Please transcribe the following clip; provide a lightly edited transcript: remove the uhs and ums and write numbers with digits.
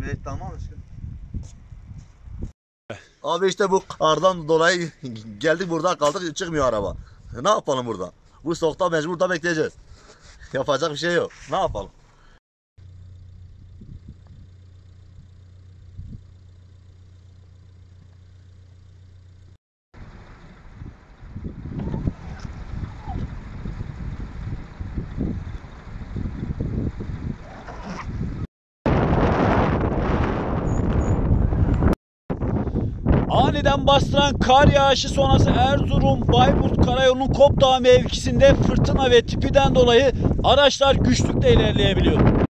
Evet tamam işte. Abi işte bu kardan dolayı geldik burada kaldık çıkmıyor araba. Ne yapalım burada? Bu soğukta mecbur da bekleyeceğiz. Yapacak bir şey yok. Ne yapalım? Aniden bastıran kar yağışı sonrası Erzurum-Bayburt Karayolu'nun Kopdağ mevkisinde fırtına ve tipiden dolayı araçlar güçlükle ilerleyebiliyor.